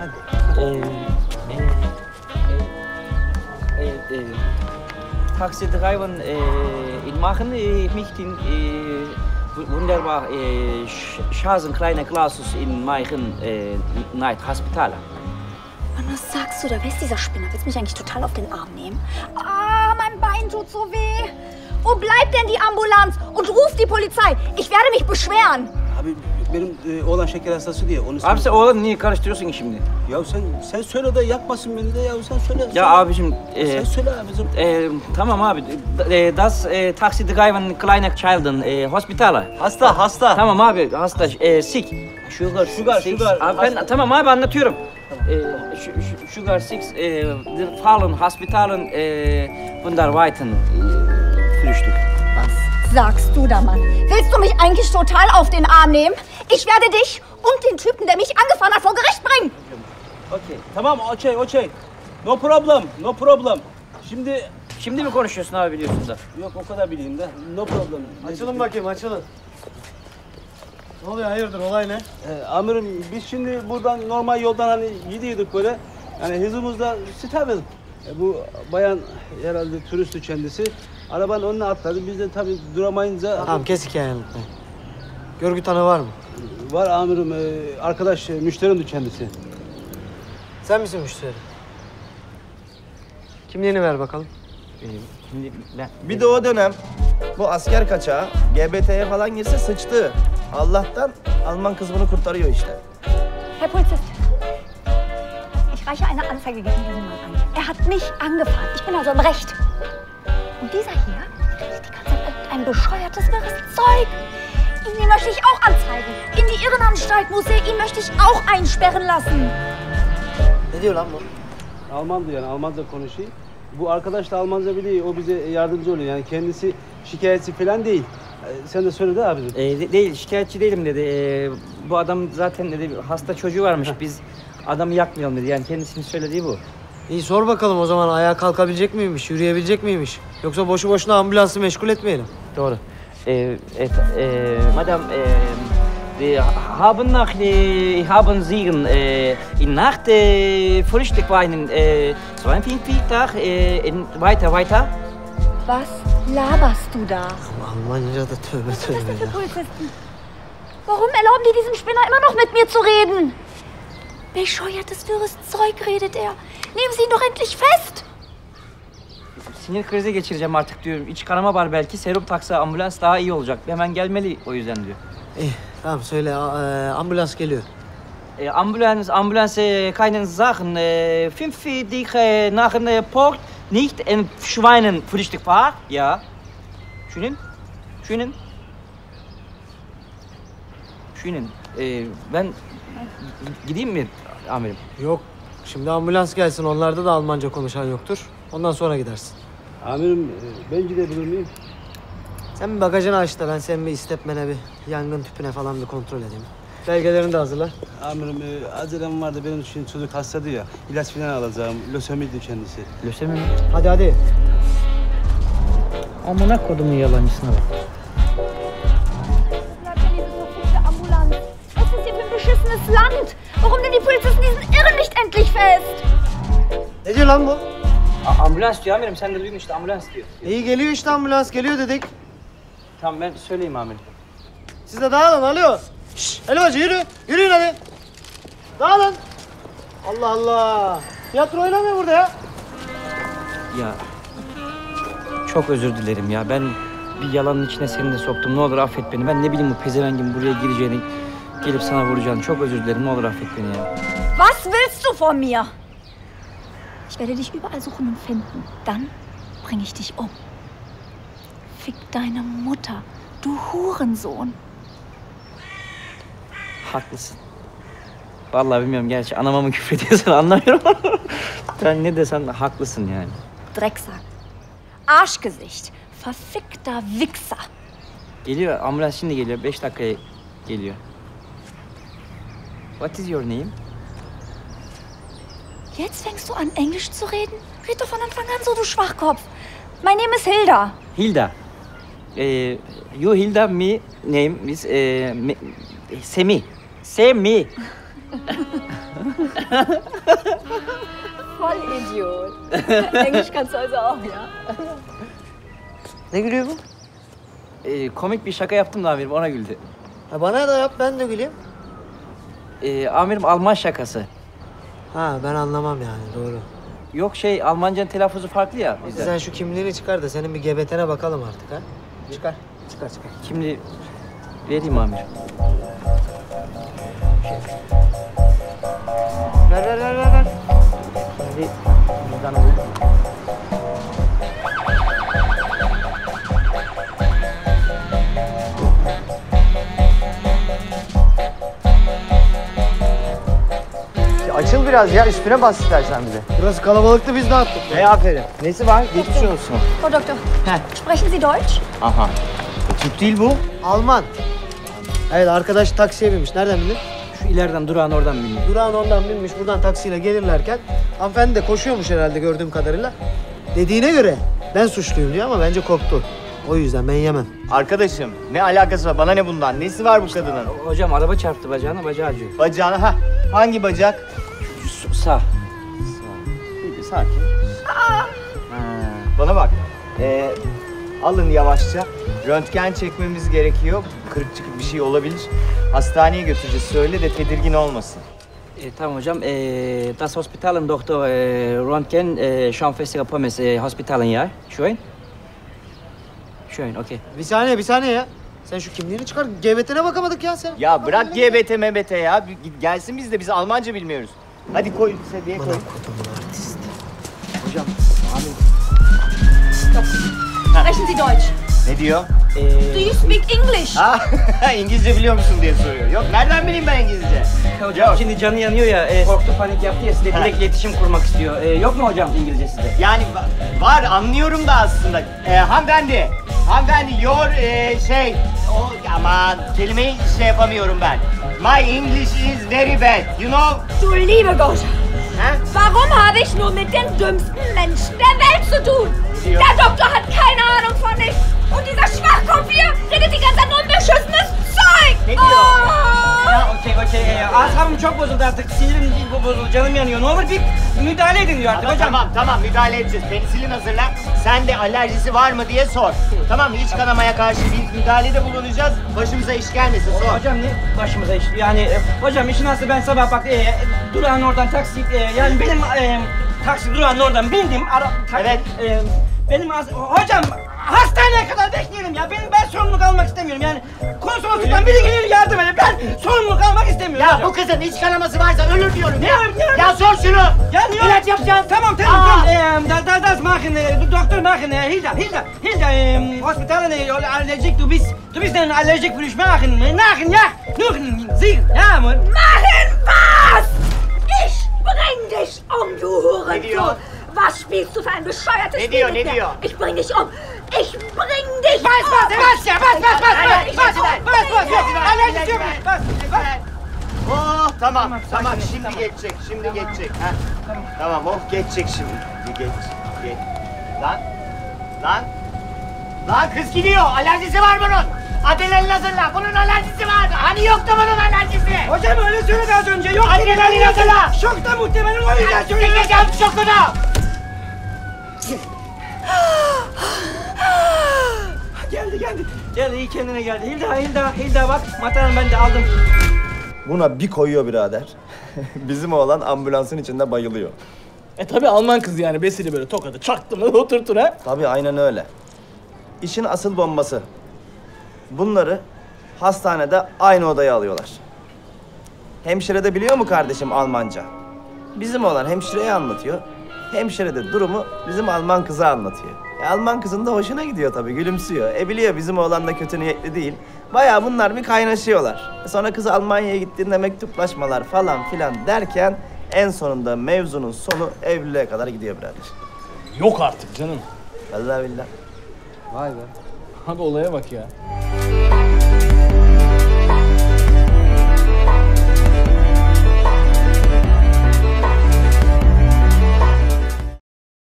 Taxi driver in machen, ich möchte wunderbar Chancen kleine Classes in machen Night Hospital. Mann, was sagst du da? Wer ist dieser Spinner? Willst du mich eigentlich total auf den Arm nehmen? Ah, mein Bein tut so weh. Wo bleibt denn die Ambulanz? Und ruf die Polizei. Ich werde mich beschweren. Abi benim oğlan şeker hastası diye onu... Abi sen oğlan niye karıştırıyorsun şimdi? Ya sen söyle de yakmasın beni de ya sen söyle. Ya abicim... sen söyle abicim. Tamam abi. Das Taxi driver kleine Children Hospitala. Hasta. Tamam abi hasta sick. Sugar. Abi, ben, tamam abi anlatıyorum. Sugar 6 der Fallen Hospitalen Wunder Weiten Frühstück. Sagst du da, Mann? Willst du mich eigentlich total auf den Arm nehmen? Ich werde dich und den Typen, der mich angefahren hat, vor Gericht bringen. Okay. Tamam, okay. No problem. Şimdi mi konuşuyorsun abi biliyorsun da? Yok o kadar bileyim de. No problem. Açılın bakayım, açılın. Ne oluyor, hayırdır, olay ne? Amirim biz şimdi buradan normal yoldan hani gidiyorduk böyle. Yani hızımızda stop. Bu bayan herhalde turistti kendisi. Arabanın önüne atladı. Biz de tabii duramayınca... Tamam, kes hikayeyi unutmayın. Görgü tanığı var mı? Var amirim. Arkadaş, müşterimdi kendisi. Sen misin müşteri? Kimliğini ver bakalım. Şimdi ben... Bir de o dönem bu asker kaçağı GBT'ye falan girse sıçtı. Allah'tan Alman kız bunu kurtarıyor işte. Herr Polizist, ich reiche eine Anzeige gegen diesen Mann ein. Er hat mich angefahren. Ich bin also im Recht. Und dieser hier redet die ganze Zeit irgendein bescheuertes, wirres Zeug. Ihn möchte ich auch anzeigen. In die Irrenanstalt muss er. Ihn möchte ich auch einsperren lassen. Ne diyor lan bu? Almandı yani, Almanca konuşuyor. Bu arkadaş da Almanca biliyor, o bize yardımcı oluyor. Yani kendisi şikayetçi falan değil. Sen de söyle de abicim. Değil, şikayetçi değilim dedi. Bu adam zaten dedi hasta çocuğu varmış. Biz adamı yakmayalım dedi. Yani kendisinin söylediği bu. İyi sor bakalım o zaman, ayağa kalkabilecek miymiş, yürüyebilecek miymiş? Yoksa boşu boşuna ambulansı meşgul etmeyelim. Doğru. Madam, haben Sie in Nacht Frühstück weinen 42 Tag weiter? Was laberst du da? Almanca da tövbe Was ist das denn tövbe für ya. Polizisten? Warum erlauben die diesem Spinner immer noch mit mir zu reden? Bescheuertes, wirres Zeug redet er. Nehmen Sie ihn doch endlich fest! Sinir krizi geçireceğim artık diyorum. İç kanama var belki. Serum taksa ambulans daha iyi olacak. Hemen gelmeli o yüzden diyor. İyi tamam söyle, ambulans geliyor. Ambulans keinen Sachen. 5 dich nach dem Port nicht in Schweinen Frühstück war. Ja. Schönen. Ben gideyim mi amirim? Yok, şimdi ambulans gelsin, onlarda da Almanca konuşan yoktur. Ondan sonra gidersin. Amirim ben gidebilir miyim? Sen bir bagajını aç da ben senin bir istepmene, bir yangın tüpüne falan bir kontrol edeyim. Belgelerini de hazırla. Amirim acelem vardı, benim için çocuk hastadı ya. İlaç falan alacağım. Lösemiydi kendisi. Lösemi mi? Hadi. Amına kodumun yalancısına bak. Bleibt denn diese verfluchte Ambulanz? Was ist hier für ein beschissenes Land? Warum denn die Polizisten diesen Irren nicht endlich fest? Ne diyor lan bu? Ambulans diyor amirim. Sen de duydun işte ambulans diyor. İyi geliyor işte, ambulans geliyor dedik. Tamam ben söyleyeyim amirim. Siz de dağılın, alo. Şşş, Elbacı yürü. Yürüyün hadi. Dağılın. Allah Allah. Tiyatro oynamıyor burada ya. Ya çok özür dilerim ya. Ben bir yalanın içine seni de soktum. Ne olur affet beni. Ben ne bileyim bu pezevengin buraya gireceğini, gelip sana vuracağını. Çok özür dilerim. Ne olur affet beni ya. Was willst du von mir? Ich werde dich überall suchen und finden. Dann bringe ich dich um. Fick deine Mutter, du Hurensohn. Haklısın. Vallahi bilmiyorum gerçi anama mı küfrediyorsun anlamıyorum ama sen ne desen haklısın yani. Drecksack. Arschgesicht. Verfickter Wichser. Geliyor ambulans şimdi geliyor 5 dakikaya geliyor. What is your name? Jetzt fängst du an, Englisch zu reden? Red doch von Anfang an so, du Schwachkopf. My name is Hilda. Hilda. You Hilda, me name is Semi. Semi. Voll Idiot. Englisch kannst du also auch, ya. Ne gülüyor bu? Komik bir şaka yaptım da amirim, ona güldü. Ha, bana da yap, ben de güleyim. Amirim, Alman şakası. Ha, ben anlamam yani, doğru. Yok Almancanın telaffuzu farklı ya bizden. Sen şu kimliğini çıkar da senin bir gebetene bakalım artık ha. Çıkar. Çıkar. Kimliği vereyim amirim. Ver. Bir cüzdan alayım. Açıl biraz ya, üstüne bas istersen bize. Burası kalabalıktı, biz dağıttık. Aferin. Nesi var? Geçmiş olsun. Frau Doktor, sprechen Sie Deutsch? Aha. Türk değil bu. Alman. Evet, arkadaş taksiye binmiş. Nereden bildin? Şu ileriden durağın oradan bilmiyorum. Durağın ondan binmiş, buradan taksiyle gelirlerken hanımefendi de koşuyormuş herhalde gördüğüm kadarıyla. Dediğine göre ben suçluyum diyor ama bence korktu. O yüzden ben yemem. Arkadaşım, ne alakası var? Bana ne bundan? Nesi var bu kadının? Hocam araba çarptı bacağına, bacağı acıyor. Bacağına, ha. Hangi bacak? Sağ. Bir sakin. Bana bak. Alın yavaşça. Röntgen çekmemiz gerekiyor. Kırık çıkık bir şey olabilir. Hastaneye götüreceğiz. Söyle de tedirgin olmasın. Tamam hocam. Das Hospitalen Doktor Röntgen Schaumfestiger Pommes Hospitalen ya. Schön. Schön, okay. Bir saniye ya. Sen şu kimliğini çıkar. GBT'ne bakamadık ya sen. Ya bırak GBT MBT ya. Gelsin biz de, biz Almanca bilmiyoruz. Hadi koy, seviye koy. Hocam, Sprechen Sie Deutsch? Ne diyor? Do you speak English? Ha, İngilizce biliyor musun diye soruyor. Yok, nereden bileyim ben İngilizce? hocam Yok. şimdi canı yanıyor ya, korktu, panik yaptı ya, size direkt iletişim kurmak istiyor. Yok mu hocam İngilizce sizde? Yani var, anlıyorum da aslında. Hanımefendi, your aman kelimeyi yapamıyorum ben. My English is very bad, you know? Du liebe Gott! Ha? Warum habe ich nur mit den dümmsten Menschen der Welt zu tun? Ja. Der Doktor hat keine Ahnung von nichts. Und dieser Schwachkopf hier redet die ganze Zeit nur unbeschissenes Zeug. Ne diyor? Ya okey. Asabım çok bozuldu artık, sinirim bozuldu, canım yanıyor. Ne olur bir müdahale edin diyor artık hocam. Tamam, müdahale edeceğiz. Penisilin hazırla. Sen de alerjisi var mı diye sor. Tamam, iç kanamaya karşı bir müdahalede bulunacağız. Başımıza iş gelmesin, sor. Hocam ne başımıza iş? Yani hocam işin aslı, ben sabah bak durağın oradan taksi, yani benim taksi durağın oradan bindim. Evet. Benim hocam hastaneye kadar bekleyelim ya. Ben sorumluluk almak istemiyorum yani. Konsolosluktan biri gelir yardım eder. Ben sorumluluk almak istemiyorum. Ya hocam. bu kızın iç kanaması varsa ölür diyorum. Ne? Ya sor şunu. Ya niye? İlaç yapacağız. Tamam. Das machen, Doktor machen, Hilda, Hospitalen, allergic, du bist ein allergic für Schmachen. Nachen, ja, nur Sie, ja, Mann. Machen was? Ich bring dich um, du Hurensohn. Was spielst du für ein bescheuertes Ne diyor? Ich bring dich um. Ich bring dich um. Oh, tamam. Şimdi geçecek. Ha? Tamam, geçecek şimdi. Geç. Lan kız gidiyor. Alerjisi var bunun. Adrenalin hazırla. Bunun alerjisi var. Hani yoktu bunun alerjisi? Hocam öyle söyledi az önce. Yok. Adrenalin hazırla. Şokta muhtemelen o yüzden söyledi. Çekeceğim şokunu. Geldi, iyi kendine geldi. Hilda bak, mataranı ben de aldım. Buna bir koyuyor birader. Bizim oğlan ambulansın içinde bayılıyor. Tabii Alman kız yani, besili böyle tokadı çaktı mı oturtur ha. Tabii aynen öyle. İşin asıl bombası. Bunları hastanede aynı odaya alıyorlar. Hemşire de biliyor mu kardeşim Almanca? Bizim oğlan hemşireye anlatıyor. Hemşire de durumu bizim Alman kıza anlatıyor. Alman kızın da hoşuna gidiyor tabii, gülümsüyor. Biliyor bizim oğlan da kötü niyetli değil. Bayağı bunlar bir kaynaşıyorlar. Sonra kız Almanya'ya gittiğinde mektuplaşmalar falan filan derken en sonunda mevzunun sonu evliliğe kadar gidiyor birader. Yok artık canım. Vallahi billahi. Vay be. Abi olaya bak ya.